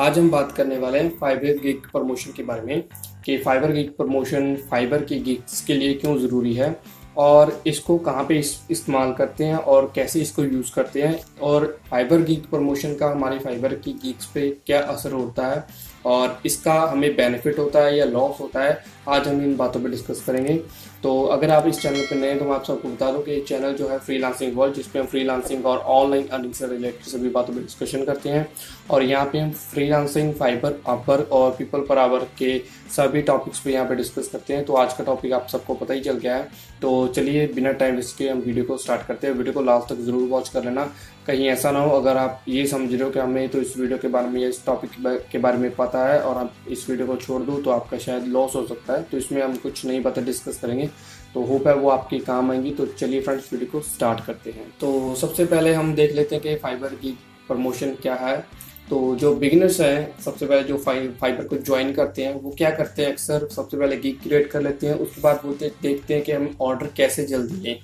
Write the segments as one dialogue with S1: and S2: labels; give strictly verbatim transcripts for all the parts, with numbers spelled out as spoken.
S1: आज हम बात करने वाले हैं फाइबर गिग प्रमोशन के बारे में कि फाइबर गिग प्रमोशन फाइबर के गिग्स के लिए क्यों ज़रूरी है और इसको कहाँ पे इस, इस्तेमाल करते हैं और कैसे इसको यूज़ करते हैं और फाइबर गिग प्रमोशन का हमारे फाइबर की गिग्स पे क्या असर होता है और इसका हमें बेनिफिट होता है या लॉस होता है। आज हम इन बातों पे डिस्कस करेंगे। तो अगर आप इस चैनल पर नए हैं तो मैं आप सबको बता दूं कि ये चैनल जो है फ्रीलांसिंग वर्ल्ड, जिसपे हम फ्रीलांसिंग और ऑनलाइन अर्निंग से रिलेटेड सभी बातों पे डिस्कशन करते हैं और यहाँ पे हम फ्रीलांसिंग, फाइबर, अपवर्क और पीपल पर आवर के सभी टॉपिक्स पे यहाँ पे डिस्कस करते हैं। तो आज का टॉपिक आप सबको पता ही चल गया है। तो चलिए बिना टाइम वेस्ट के हम वीडियो को स्टार्ट करते हैं। वीडियो को लास्ट तक जरूर वॉच कर लेना, कहीं ऐसा ना हो अगर आप ये समझ रहे हो कि हमें तो इस वीडियो के बारे में या इस टॉपिक के बारे में पता है और आप इस वीडियो को छोड़ दो तो आपका शायद लॉस हो सकता है। तो इसमें हम कुछ नई बातें डिस्कस करेंगे, तो होप है वो आपके काम आएंगी। तो चलिए फ्रेंड्स वीडियो को स्टार्ट करते हैं। तो सबसे पहले हम देख लेते हैं कि फाइबर की प्रमोशन क्या है। तो जो बिगिनर्स हैं, सबसे पहले जो फाइबर को ज्वाइन करते हैं वो क्या करते हैं, अक्सर सबसे पहले गिग क्रिएट कर लेते हैं। उसके बाद वो देखते हैं कि हम ऑर्डर कैसे जल्दी लें।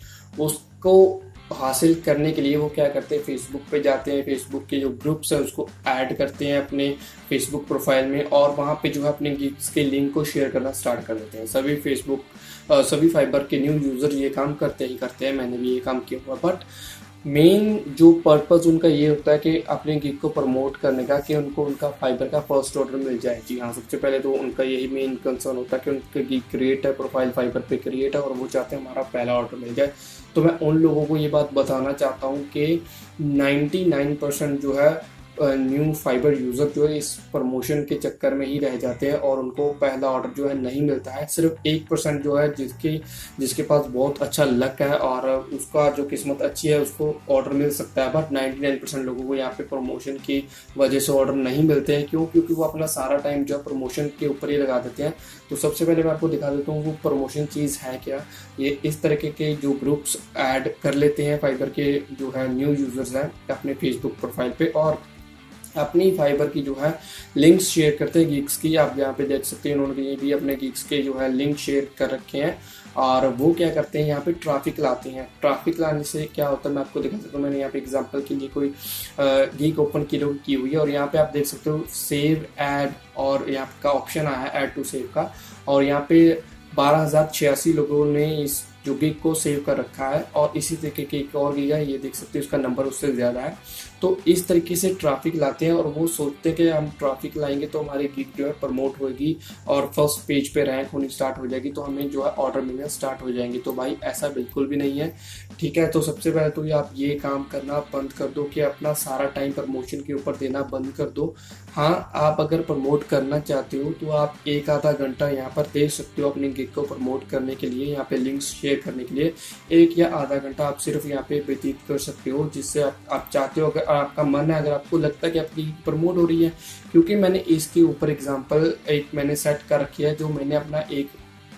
S1: उसको हासिल करने के लिए वो क्या करते हैं, फेसबुक पे जाते हैं, फेसबुक के जो ग्रुप्स हैं उसको ऐड करते हैं अपने फेसबुक प्रोफाइल में और वहाँ पे जो है अपने गिग्स के लिंक को शेयर करना स्टार्ट कर देते हैं। सभी फेसबुक सभी फाइबर के न्यू यूजर ये काम करते ही करते हैं, मैंने भी ये काम किया हुआ। बट मेन जो पर्पस उनका ये होता है कि अपने गिग को प्रमोट करने का, कि उनको उनका फाइबर का फर्स्ट ऑर्डर मिल जाए। जी हाँ, सबसे पहले तो उनका यही मेन कंसर्न होता है कि उनका गिग क्रिएट है, प्रोफाइल फाइबर पे क्रिएट है और वो चाहते हैं हमारा पहला ऑर्डर मिल जाए। तो मैं उन लोगों को ये बात बताना चाहता हूँ कि निन्यानवे परसेंट जो है न्यू फाइबर यूज़र जो है इस प्रमोशन के चक्कर में ही रह जाते हैं और उनको पहला ऑर्डर जो है नहीं मिलता है। सिर्फ एक परसेंट जो है जिसके जिसके पास बहुत अच्छा लक है और उसका जो किस्मत अच्छी है उसको ऑर्डर मिल सकता है। बट निन्यानवे परसेंट लोगों को यहाँ पे प्रमोशन की वजह से ऑर्डर नहीं मिलते हैं। क्यों? क्योंकि वो अपना सारा टाइम जो है प्रमोशन के ऊपर ही लगा देते हैं। तो सबसे पहले मैं आपको दिखा देता हूँ वो प्रमोशन चीज़ है क्या। ये इस तरीके के जो ग्रुप्स ऐड कर लेते हैं फाइबर के जो है न्यू यूजर्स हैं अपने फेसबुक प्रोफाइल पे और अपनी फाइबर की जो है लिंक्स शेयर करते हैं गिग्स की। आप यहाँ पे देख सकते हैं उन्होंने ये भी अपने गिग्स के जो है लिंक शेयर कर रखे हैं और वो क्या करते हैं, यहाँ पे ट्रैफिक लाते हैं। ट्रैफिक लाने से क्या होता है मैं आपको दिखा सकता हूँ। मैंने यहाँ पे एग्जांपल के लिए कोई गिग ओपन की की हुई है और यहाँ पे आप देख सकते हो सेव एड और यहाँ का ऑप्शन आया है ऐड टू सेव का और यहाँ पे बारह हजार छियासी लोगों ने इस जो गिग को सेव कर रखा है और इसी तरीके के एक और गिग है, ये देख सकते हैं उसका नंबर उससे ज़्यादा है। तो इस तरीके से ट्रैफिक लाते हैं और वो सोचते हैं कि हम ट्रैफिक लाएंगे तो हमारी गिग जो है प्रमोट होगी और फर्स्ट पेज पे रैंक होनी स्टार्ट हो जाएगी, तो हमें जो है ऑर्डर मिलना स्टार्ट हो जाएंगे। तो भाई ऐसा बिल्कुल भी नहीं है, ठीक है। तो सबसे पहले तो ये आप ये काम करना बंद कर दो कि अपना सारा टाइम प्रमोशन के ऊपर देना बंद कर दो। हाँ, आप अगर प्रमोट करना चाहते हो तो आप एक आधा घंटा यहाँ पर दे सकते हो अपनी गिग को प्रमोट करने के लिए, यहाँ पे लिंक्स शेयर करने के लिए एक या आधा घंटा आप सिर्फ यहाँ पे व्यतीत कर सकते हो, जिससे आप, आप चाहते हो, अगर आपका मन है, अगर आपको लगता है कि आपकी प्रमोट हो रही है। क्योंकि मैंने इसके ऊपर एग्जांपल एक मैंने सेट कर रखी है, जो मैंने अपना एक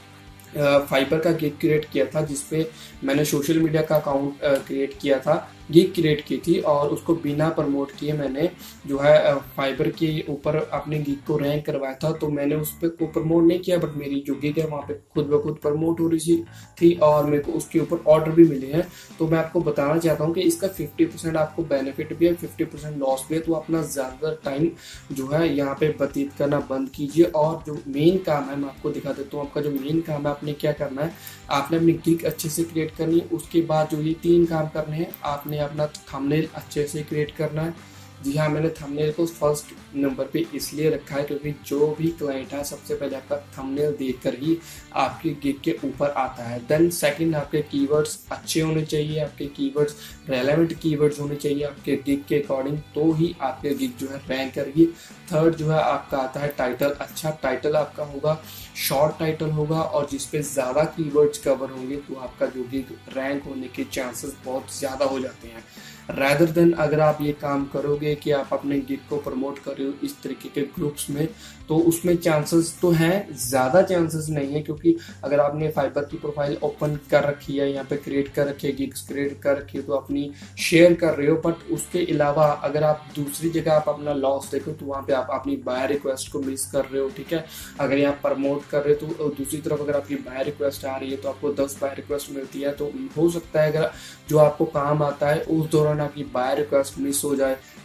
S1: फाइबर का गिग क्रिएट किया था जिसपे मैंने सोशल मीडिया का अकाउंट क्रिएट किया था, गिग क्रिएट की थी और उसको बिना प्रमोट किए मैंने जो है फाइबर के ऊपर अपने गिग को रैंक करवाया था। तो मैंने उस पर को प्रमोट नहीं किया, बट मेरी जो गिग है वहाँ पे खुद ब खुद प्रमोट हो रही थी और मेरे को उसके ऊपर ऑर्डर भी मिले हैं। तो मैं आपको बताना चाहता हूँ कि इसका फिफ्टी परसेंट आपको बेनिफिट भी है, फिफ्टी परसेंट लॉस भी है। तो अपना ज़्यादातर टाइम जो है यहाँ पे व्यतीत करना बंद कीजिए और जो मेन काम है मैं आपको दिखा देता हूँ। आपका जो मेन काम है, आपने क्या करना है, आपने अपनी गिग अच्छे से क्रिएट करनी है। उसके बाद जो ये तीन काम करने हैं, आपने अपना थंबनेल अच्छे से क्रिएट करना है। जी हाँ, मैंने थंबनेल को फर्स्ट नंबर पे इसलिए रखा है क्योंकि जो भी क्लाइंट है सबसे पहले आपका थंबनेल देखकर ही आपकी गिग के ऊपर आता है। देन सेकंड, आपके कीवर्ड्स अच्छे होने चाहिए, आपके कीवर्ड्स रेलेवेंट कीवर्ड्स होने चाहिए आपके गिग के अकॉर्डिंग, तो ही आपके गिग जो है रैंक करेगी। थर्ड जो है आपका आता है टाइटल। अच्छा टाइटल आपका होगा, शॉर्ट टाइटल होगा और जिसपे ज़्यादा कीवर्ड्स कवर होंगे तो आपका जो गिग रैंक होने के चांसेस बहुत ज़्यादा हो जाते हैं। रैदर देन अगर आप ये काम करोगे कि आप अपने गिग को प्रमोट कर रहे हो इस तरीके के ग्रुप्स में, तो उसमें चांसेस तो हैं, ज़्यादा चांसेस नहीं है। क्योंकि अगर आपने फाइबर की प्रोफाइल ओपन कर रखी है, यहाँ पे क्रिएट कर रखी है, गिग्स क्रिएट कर रखी है, तो अपनी शेयर कर रहे हो। बट उसके अलावा अगर आप दूसरी जगह आप अपना लॉस देखो तो वहाँ पे आप अपनी बाय रिक्वेस्ट को मिस कर रहे हो, ठीक है। अगर यहाँ प्रमोट कर रहे हो तो दूसरी तरफ अगर आपकी बाय रिक्वेस्ट आ रही है तो आपको दस बाय रिक्वेस्ट मिलती है। तो हो सकता है अगर जो आपको काम आता है उस दौरान आपकी बाय रिक्वेस्ट मिस हो जाए,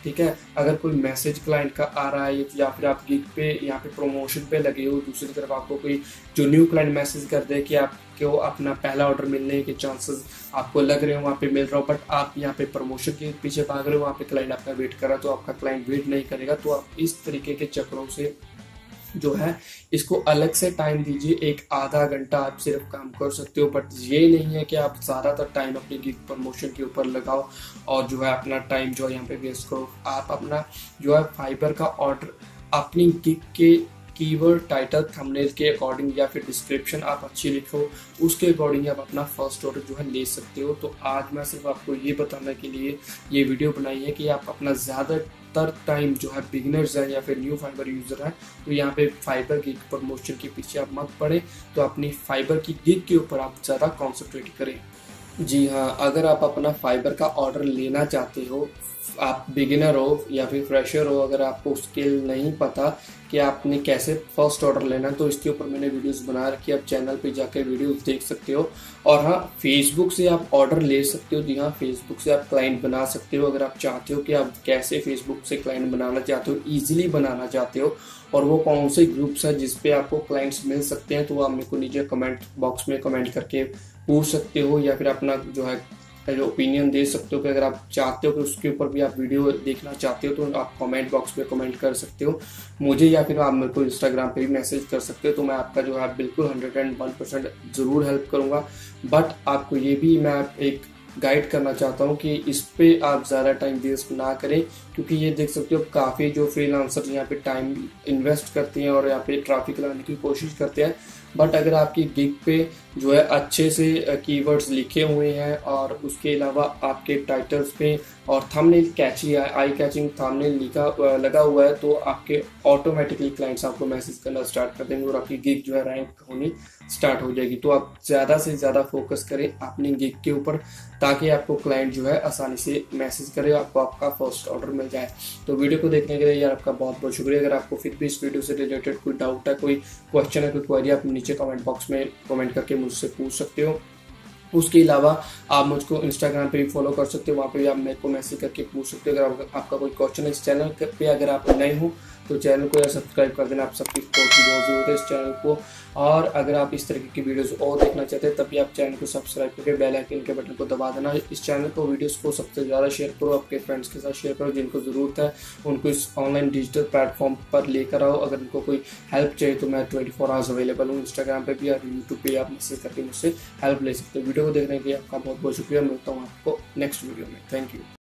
S1: ठीक है। अगर कोई मैसेज क्लाइंट का आ रहा है या फिर आप गिग पे यहाँ पे प्रमोशन पे लगे हो, दूसरी तरफ आपको कोई जो न्यू क्लाइंट मैसेज कर दे कि आपको अपना पहला ऑर्डर मिलने के चांसेस आपको लग रहे हो वहाँ पे मिल रहा हो, बट आप यहाँ पे प्रमोशन के पीछे भाग रहे हो, वहाँ पे क्लाइंट आपका वेट कर रहा है, तो आपका क्लाइंट वेट नहीं करेगा। तो आप इस तरीके के चक्रों से जो है इसको अलग से टाइम दीजिए। एक आधा घंटा आप सिर्फ काम कर सकते हो, बट ये नहीं है कि आप ज़्यादातर टाइम अपनी गिग प्रमोशन के ऊपर लगाओ और जो है अपना टाइम जो है यहाँ पे वेस्ट करो। आप अपना जो है फाइबर का ऑर्डर अपनी गिग के कीवर्ड, टाइटल, थंबनेल के अकॉर्डिंग या फिर डिस्क्रिप्शन आप अच्छी लिखो, उसके अकॉर्डिंग आप अपना फर्स्ट ऑर्डर जो है ले सकते हो। तो आज मैं सिर्फ आपको ये बताने के लिए ये वीडियो बनाई है कि आप अपना ज़्यादातर टाइम जो है बिगिनर्स हैं या फिर न्यू फाइबर यूज़र हैं, तो यहाँ पे फाइबर गिग प्रमोशन के पीछे आप मत पड़े, तो अपनी फाइबर की गिग के ऊपर आप ज़्यादा कॉन्सेंट्रेट करें। जी हाँ, अगर आप अपना फाइबर का ऑर्डर लेना चाहते हो, आप बिगिनर हो या फिर फ्रेशर हो, अगर आपको स्किल नहीं पता कि आपने कैसे फर्स्ट ऑर्डर लेना, तो इसके ऊपर मैंने वीडियोस बना रखी है, आप चैनल पे जाकर वीडियोस देख सकते हो। और हाँ, फेसबुक से आप ऑर्डर ले सकते हो। जी हाँ, फेसबुक से आप क्लाइंट बना सकते हो। अगर आप चाहते हो कि आप कैसे फेसबुक से क्लाइंट बनाना चाहते हो, ईजिली बनाना चाहते हो, और वो कौन से ग्रुप्स है जिसपे आपको क्लाइंट्स मिल सकते हैं, तो आप मेरे को नीचे कमेंट बॉक्स में कमेंट करके पूछ सकते हो, या फिर अपना जो है जो ओपिनियन दे सकते हो कि अगर आप चाहते हो कि उसके ऊपर भी आप वीडियो देखना चाहते हो, तो आप कमेंट बॉक्स में कमेंट कर सकते हो मुझे, या फिर आप मेरे को इंस्टाग्राम पे भी मैसेज कर सकते हो। तो मैं आपका जो है बिल्कुल हंड्रेड एंड वन परसेंट ज़रूर हेल्प करूँगा। बट आपको ये भी मैं एक गाइड करना चाहता हूँ कि इस पे आप ज़्यादा टाइम वेस्ट ना करें, क्योंकि ये देख सकते हो काफ़ी जो फ्रीलांसर यहाँ पे टाइम इन्वेस्ट करते हैं और यहाँ पे ट्रैफिक लाने की कोशिश करते हैं, बट अगर आपकी गिग पे जो है अच्छे से कीवर्ड्स लिखे हुए हैं और उसके अलावा आपके टाइटल्स पे और थंबनेल कैची है, आई कैचिंग थंबनेल लिखा लगा हुआ है, तो आपके ऑटोमेटिकली क्लाइंट्स आपको मैसेज करना स्टार्ट कर देंगे और आपकी गिग जो है रैंक होनी स्टार्ट हो जाएगी। तो आप ज़्यादा से ज़्यादा फोकस करें अपनी गिग के ऊपर, ताकि आपको क्लाइंट जो है आसानी से मैसेज करे, आपको आपका फर्स्ट ऑर्डर मिल जाए। तो वीडियो को देखने के लिए यार आपका बहुत बहुत शुक्रिया। अगर आपको फिर भी इस वीडियो से रिलेटेड कोई डाउट है, कोई क्वेश्चन है, कोई क्वेरी, आप नीचे कमेंट बॉक्स में कमेंट करके मुझसे पूछ सकते हो। उसके अलावा आप मुझको इंस्टाग्राम पे भी फॉलो कर सकते हो, वहाँ पे भी आप मेरे को मैसेज करके पूछ सकते हो। अगर आपका कोई क्वेश्चन है इस चैनल पे, अगर आप नए हो तो चैनल को यार सब्सक्राइब कर देना, आप सबकी सपोर्ट की बहुत जरूरत है इस चैनल को। और अगर आप इस तरीके की वीडियोस और देखना चाहते हैं, तभी आप चैनल को सब्सक्राइब करके बेल आइकन के बटन को दबा देना। इस चैनल को, वीडियोस को सबसे ज़्यादा शेयर करो, आपके फ्रेंड्स के साथ शेयर करो, जिनको ज़रूरत है उनको इस ऑनलाइन डिजिटल प्लेटफॉर्म पर लेकर आओ। अगर उनको कोई हेल्प चाहिए तो मैं ट्वेंटी फोर आवर्स अवेलेबल हूँ इंस्टाग्राम पे भी और यूट्यूब पे, आप मैसेज करके मुझसे हेल्प ले सकते हो। वीडियो को देखने के लिए आपका बहुत बहुत शुक्रिया। मिलता हूँ आपको नेक्स्ट वीडियो में। Thank you.